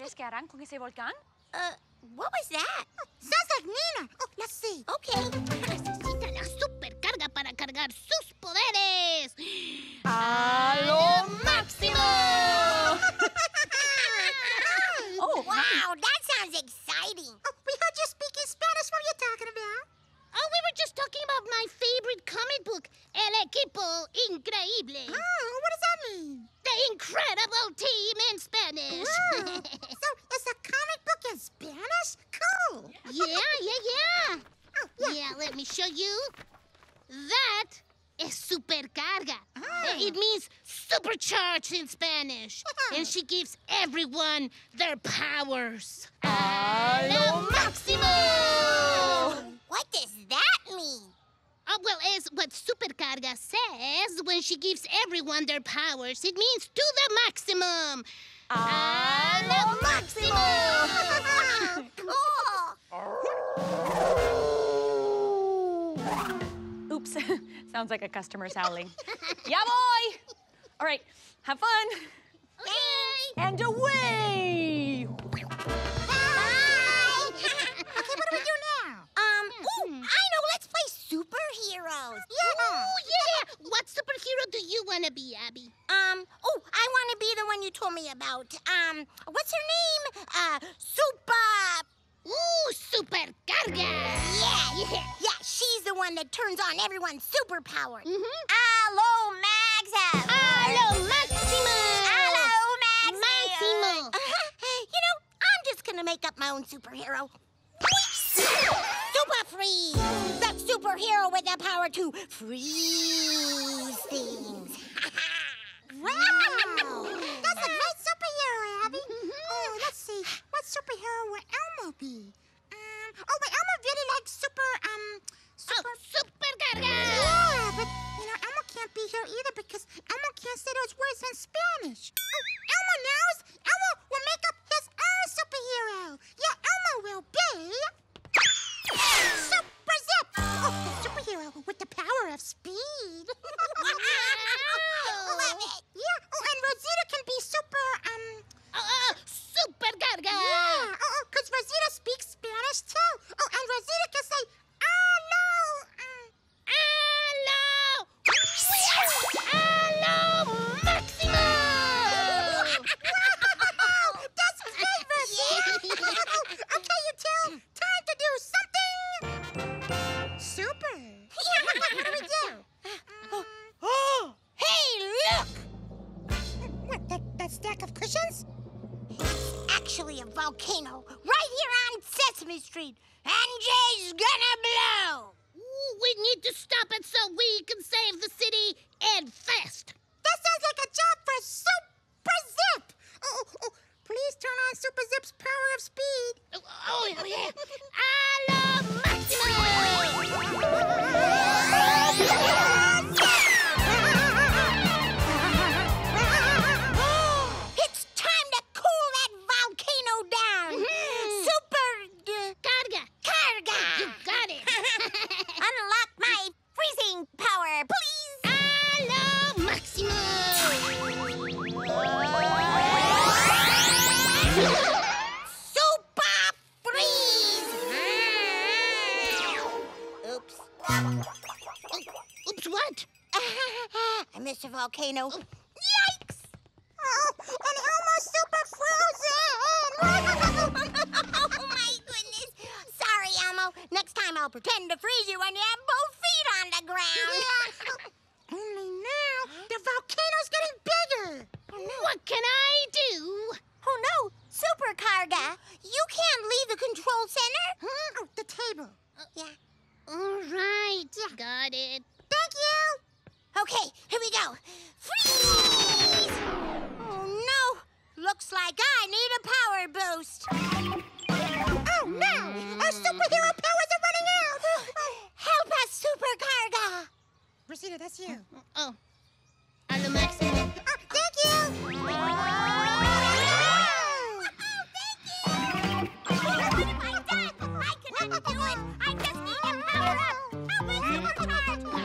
sucede sekarang kung ese volcán? What was that? Sounds like Nina. Oh, let's see. Okay. Necesita la supercarga para cargar sus poderes. ¡A lo máximo! Oh, wow, that sounds exciting. Oh, we heard you speaking Spanish. What are you talking about? Oh, we were just talking about my favorite comic book, El Equipo Increíble. Oh, what does that mean? The incredible team in Spanish. Wow. So, it's a comic book in Spanish? Cool. Yeah. Oh, yeah. Yeah, let me show you. That is supercarga. Oh. It means supercharged in Spanish. And she gives everyone their powers. ¡A lo máximo! What does that mean? Oh, well, it's what supercarga says when she gives everyone their powers. It means to the maximum. ¡A lo máximo! Cool. Oops. Sounds like a customer howling. Ya voy! All right, have fun. Okay. And away! Okay, what do we do now? I know. Let's play superheroes. Yeah. Ooh, yeah. What superhero do you want to be, Abby? I want to be the one you told me about. What's her name? Supercarga. Yeah, she's the one that turns on everyone's superpower. Allo Maximum. Allo Maximo. I'm just gonna make up my own superhero. Super Freeze! The superhero with the power to freeze things. Wow. That's a great superhero, Abby. Oh, let's see. What superhero would Elmo be? But Elmo really likes Supercarga. Yeah, but, Elmo can't be here either because Elmo can't say those words in Spanish. Oh, Elmo knows. Elmo will make up his own superhero. Yeah, Elmo will be... Super Zip! Oh, the superhero with the power of speed. Love it. Yeah, and Rosita can be Supercarga. Yeah, because Rosita speaks Spanish too. Oh, and Rosita can say, Allo Maximo. Wow, that's great, Rosita. Okay, you two, time to do something super. What do we do? Hey, look! What, that stack of cushions? Actually a volcano right here on Sesame Street. And Jay's gonna blow. Ooh, we need to stop it so we can save the city and fast. That sounds like a job for Super Zip. Oh, please turn on Super Zip's power of speed. Oh yeah. Allo Maximo. It's time to cool that volcano down. Carga. You got it. Unlock my freezing power, please. Allo Maximo. Super freeze. Oops. Oops, what? I missed a volcano. Yikes! Oh, and Elmo's super frozen. Oh my goodness. Sorry, Elmo. Next time I'll pretend to freeze you when you have both feet on the ground. Only now, the volcano's getting bigger. What can I do? Oh no, Supercarga. You can't leave the control center. Oh, the table. Yeah. All right. Got it. Thank you. Okay, here we go. Freeze! Oh no. Looks like I need a power boost. Oh no, our superhero powers are running out. Help us, Supercarga. Rosita, that's you. Oh. Allo Maximo. Thank you. What have I done? I cannot do it. I just need to power up. Help us, Supercarga.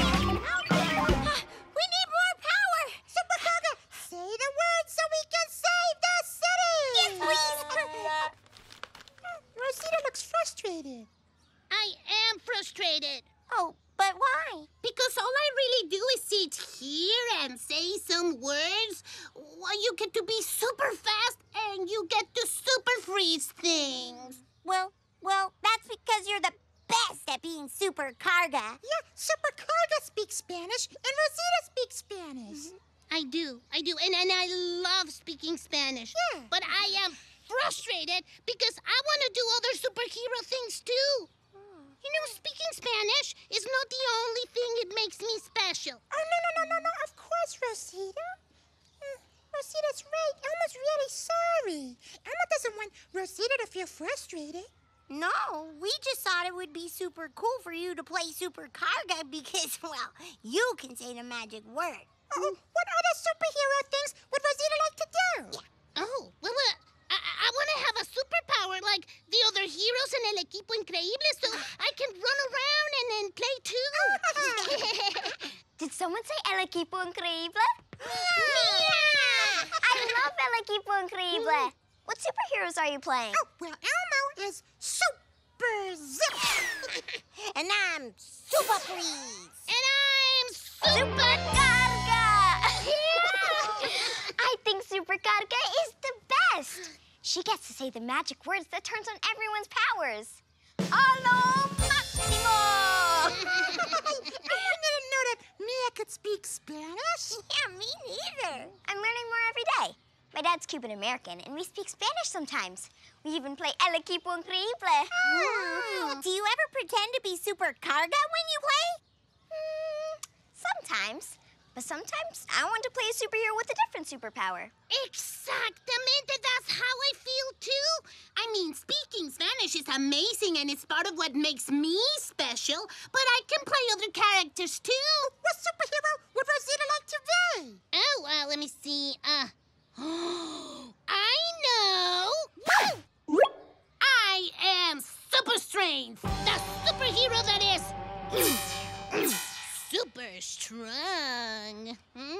We need more power. Supercarga, say the word so we can say to be super fast and you get to super freeze things. Well, that's because you're the best at being super Carga. Yeah, Super Carga speaks Spanish and Rosita speaks Spanish. I do. And I love speaking Spanish. Yeah. But I am frustrated because I want to do other superhero things too. You know, speaking Spanish is not the only thing that makes me special. Oh, no, of course, Rosita. Rosita's right. Elmo's really sorry. Elmo doesn't want Rosita to feel frustrated. No, we just thought it would be super cool for you to play super Carga because, well, you can say the magic word. Oh, what other superhero things would Rosita like to do? Yeah. Oh, well, I want to have a superpower like the other heroes in El Equipo Increíble so I can run around and then play too. Did someone say El Equipo Increíble? Mira! I love El Equipo Increíble. What superheroes are you playing? Oh, well, Elmo is Super Zip. And I'm Super Freeze. And I'm Super Carga! I think Super Carga is the best. She gets to say the magic words that turns on everyone's powers. Allo Maximo! I didn't know that Mia could speak Spanish. Yeah, me neither. I'm learning more every day. My dad's Cuban American, and we speak Spanish sometimes. We even play El Equipo Increíble. Do you ever pretend to be Super Carga when you play? Sometimes. But sometimes I want to play a superhero with a different superpower. Exactamente, that's how I feel too. I mean, speaking Spanish is amazing and it's part of what makes me special, but I can play other characters too. What superhero would Rosita like to be? Oh, let me see. I know. I am Super Strength, the superhero that is super strong.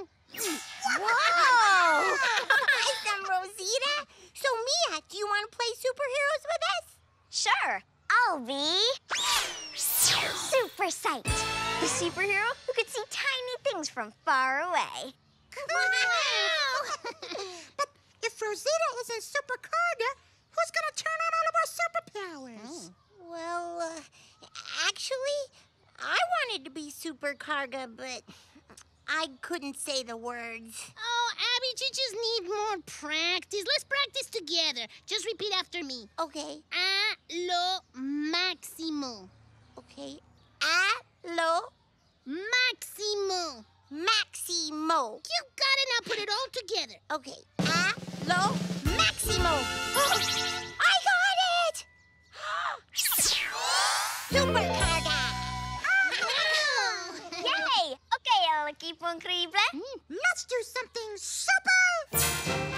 Whoa! Awesome, Rosita. So, Mia, do you want to play superheroes with us? Sure. I'll be Super Sight, the superhero who could see tiny things from far away. Wow! But if Rosita isn't Super Carga, who's going to turn on all of our superpowers? Well, actually, I wanted to be Super Carga, but I couldn't say the words. Oh, Abby, you just need more practice. Let's practice together. Just repeat after me. Okay, A lo máximo. okay. A lo Máximo. Maximo. You got it. Now put it all together. Okay, a lo Maximo. I got it! Super Carga! Yay! Okay, El Equipo Increíble. Let's do something super